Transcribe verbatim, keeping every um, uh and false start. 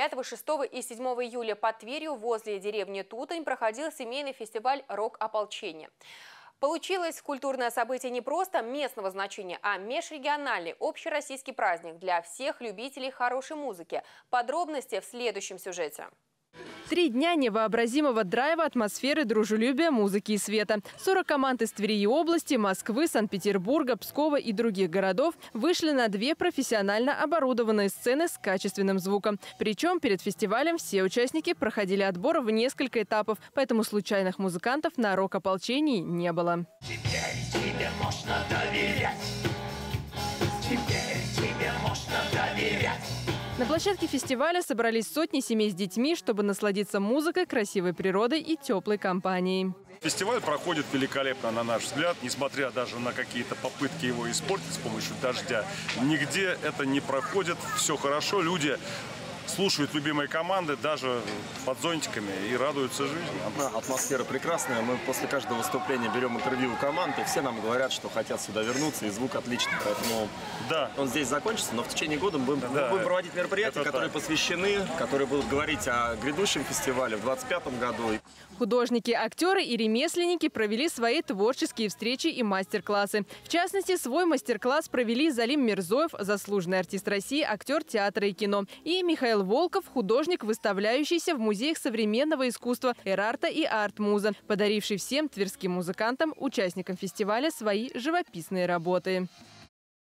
пятого, шестого и седьмого июля по Тверью возле деревни Тутань проходил семейный фестиваль «Рок-ополчение». Получилось культурное событие не просто местного значения, а межрегиональный общероссийский праздник для всех любителей хорошей музыки. Подробности в следующем сюжете. Три дня невообразимого драйва, атмосферы, дружелюбия, музыки и света. сорок команд из Твери области, Москвы, Санкт-Петербурга, Пскова и других городов вышли на две профессионально оборудованные сцены с качественным звуком. Причем перед фестивалем все участники проходили отбор в несколько этапов, поэтому случайных музыкантов на рок-ополчении не было. Теперь тебе можно доверять. Теперь тебе можно доверять. На площадке фестиваля собрались сотни семей с детьми, чтобы насладиться музыкой, красивой природой и теплой компанией. Фестиваль проходит великолепно, на наш взгляд, несмотря даже на какие-то попытки его испортить с помощью дождя. Нигде это не проходит, все хорошо, люди слушают любимые команды даже под зонтиками и радуются жизни. Атмосфера прекрасная. Мы после каждого выступления берем интервью у команд, и все нам говорят, что хотят сюда вернуться, и звук отличный. Поэтому да. Он здесь закончится, но в течение года мы будем, да, будем проводить мероприятия, которые так. посвящены, которые будут говорить о грядущем фестивале в двадцать пятом году. Художники, актеры и ремесленники провели свои творческие встречи и мастер-классы. В частности, свой мастер-класс провели Залим Мирзоев, заслуженный артист России, актер театра и кино, и Михаил Волков, художник, выставляющийся в музеях современного искусства «Эрарта» и «Арт-Муза», подаривший всем тверским музыкантам, участникам фестиваля, свои живописные работы.